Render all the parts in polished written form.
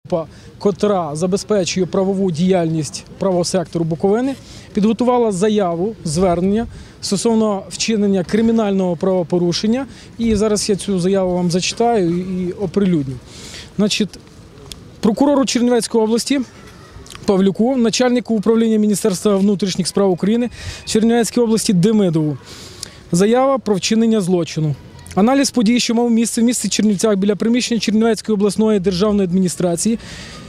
Котра забезпечує правову діяльність правого сектору Буковини, підготувала заяву, звернення стосовно вчинення кримінального правопорушення. І зараз я цю заяву вам зачитаю і оприлюдню. Прокурору Чернівецької області Павлюку, начальнику управління Міністерства внутрішніх справ України в Чернівецькій області Демидову. Заява про вчинення злочину. Аналіз подій, що мав місце в місті Чернівцях біля приміщення Чернівецької обласної державної адміністрації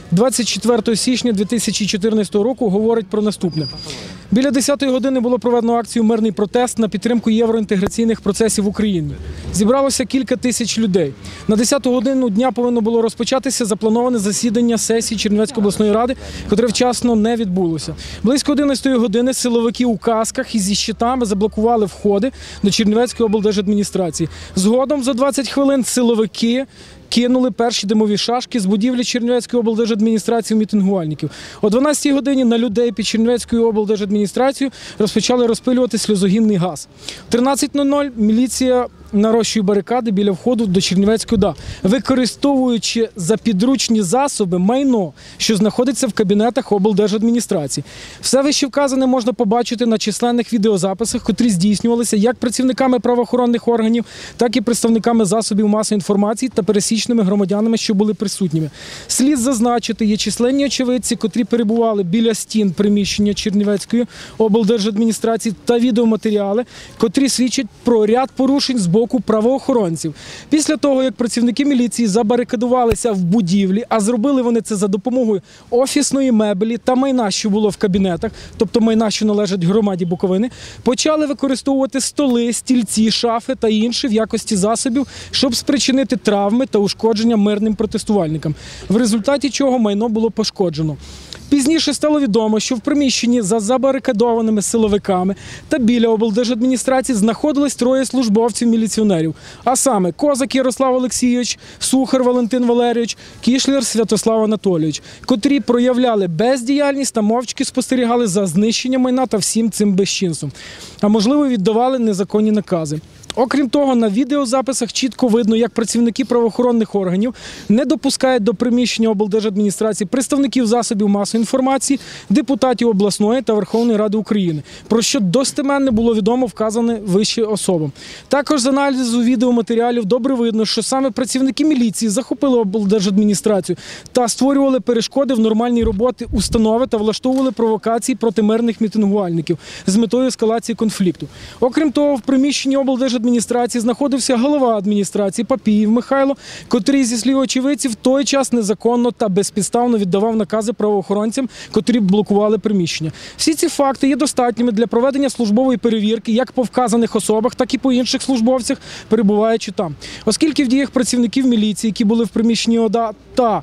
24 січня 2014 року говорить про наступне. Біля 10-ї години було проведено акцію «Мирний протест» на підтримку євроінтеграційних процесів в Україні. Зібралося кілька тисяч людей. На 10-ту годину дня повинно було розпочатися заплановане засідання сесії Чернівецької обласної ради, котре вчасно не відбулося. Близько 11-ї години силовики у касках і зі щитами заблокували входи до Чернівецької облдержадміністрації. Згодом за 20 хвилин силовики кинули перші димові шашки з будівлі Чернівецької облдержадміністрації мітингувальників. О 12-й годині на людей під Чернівецькою облдержадміністрацією розпочали розпилювати сльозогінний газ. В 13:00 міліція нарощує барикади біля входу до Чернівецької ОДА, використовуючи за підручні засоби майно, що знаходиться в кабінетах облдержадміністрації. Все вищевказане можна побачити на численних відеозаписах, котрі здійснювалися як працівниками правоохоронних органів, так і представниками засобів масової інформації та пересічними громадянами, що були присутніми. Слід зазначити, є численні очевидці, котрі перебували біля стін приміщення Чернівецької облдержадміністрації, та відеоматеріали, котрі свідчать про ряд порушень з боку правоохоронців. Після того, як працівники міліції забарикадувалися в будівлі, а зробили вони це за допомогою офісної мебелі та майна, що було в кабінетах, тобто майна, що належать громаді Буковини, почали використовувати столи, стільці, шафи та інші в якості засобів, щоб спричинити травми та ушкодження мирним протестувальникам, в результаті чого майно було пошкоджено. Пізніше стало відомо, що в приміщенні за забарикадованими силовиками та біля облдержадміністрації знаходились троє службовців-міліціонерів, а саме Козак Ярослав Олексійович, Сухар Валентин Валерійович, Кішляр Святослав Анатолійович, котрі проявляли бездіяльність та мовчки спостерігали за знищенням майна та всім цим безчинством, а можливо віддавали незаконні накази. Окрім того, на відеозаписах чітко видно, як працівники правоохоронних органів не допускають до приміщення облдержадміністрації представників засобів масової інформації, депутатів обласної та Верховної Ради України, про що достеменно було відомо вказане вище особам. Також з аналізу відеоматеріалів добре видно, що саме працівники міліції захопили облдержадміністрацію та створювали перешкоди в нормальній роботі установи та влаштовували провокації проти мирних мітингувальників з метою ескалації конфлікту. Окрім того, в приміщенні облдержадміністрації знаходився голова адміністрації Папієв Михайло, котрий, зі слів очевидців, в той час незаконно та безпідставно віддавав накази правоохоронцям, котрі блокували приміщення. Всі ці факти є достатніми для проведення службової перевірки як по вказаних особах, так і по інших службовцях, перебуваючи там. Оскільки в діях працівників міліції, які були в приміщенні ОДА, та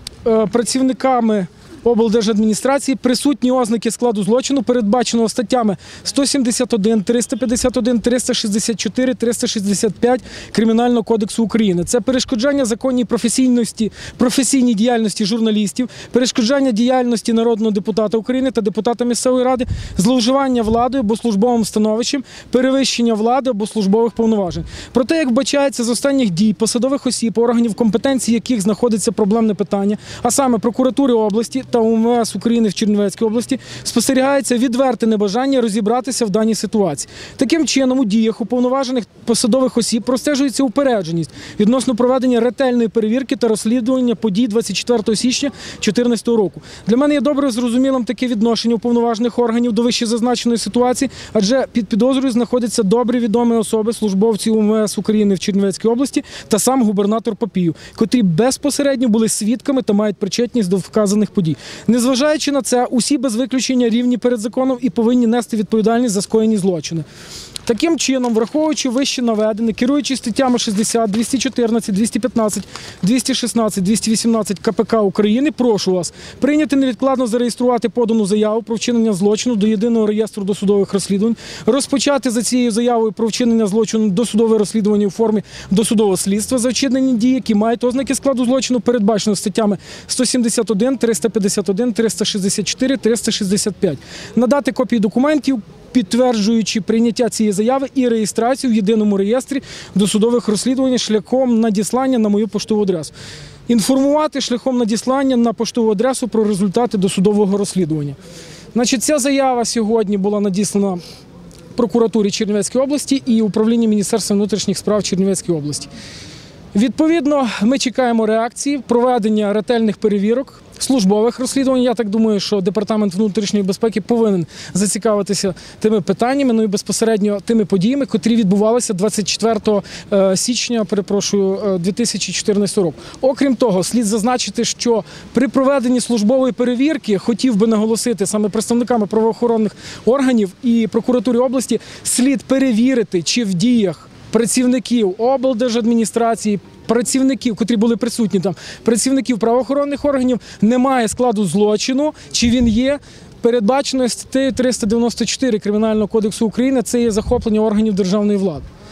працівниками облдержадміністрації присутні ознаки складу злочину, передбаченого статтями 171, 351, 364, 365 Кримінального кодексу України. Це перешкоджання законній професійній діяльності журналістів, перешкоджання діяльності народного депутата України та депутата місцевої ради, зловживання владою або службовим становищем, перевищення влади або службових повноважень. Проте, як вбачається з останніх дій посадових осіб, органів компетенції яких знаходиться проблемне питання, а саме прокуратури області та УМВС України в Чернівецькій області, спостерігається відверте небажання розібратися в даній ситуації. Таким чином, у діях уповноважених посадових осіб простежується упередженість відносно проведення ретельної перевірки та розслідування подій 24 січня 2014 року. Для мене є добре зрозумілим таке відношення уповноважених органів до вищезазначеної ситуації, адже під підозрою знаходяться добре відомі особи, службовці УМВС України в Чернівецькій області та сам губернатор Папієв, котрі безпосередньо були свідками та мають причетність до вказаних подій. Незважаючи на це, усі без виключення рівні перед законом і повинні нести відповідальність за скоєні злочини. Таким чином, враховуючи вище наведене, керуючись статтями 60, 214, 215, 216, 218 КПК України, прошу вас прийняти невідкладно зареєструвати подану заяву про вчинення злочину до Єдиного реєстру досудових розслідувань, розпочати за цією заявою про вчинення злочину досудове розслідування у формі досудового слідства за вчинені дії, які мають ознаки складу злочину, передбачено статтями 171, 351, 364, 365. Надати копії документів, підтверджуючи прийняття цієї заяви і реєстрацію в Єдиному реєстрі досудових розслідувань шляхом надіслання на мою поштову адресу. інформувати шляхом надіслання на поштову адресу про результати досудового розслідування. Значить, ця заява сьогодні була надіслана прокуратурі Чернівецької області і управлінню Міністерства внутрішніх справ Чернівецької області. Відповідно, ми чекаємо реакції, проведення ретельних перевірок, службових розслідувань. Я так думаю, що Департамент внутрішньої безпеки повинен зацікавитися тими питаннями, ну і безпосередньо тими подіями, котрі відбувалися 24 січня, 2014 року. Окрім того, слід зазначити, що при проведенні службової перевірки, хотів би наголосити саме представниками правоохоронних органів і прокуратури області, слід перевірити, чи в діях працівників облдержадміністрації, працівників, котрі були присутні там, працівників правоохоронних органів, немає складу злочину, чи він є передбачено статтею 394 Кримінального кодексу України, це є захоплення органів державної влади.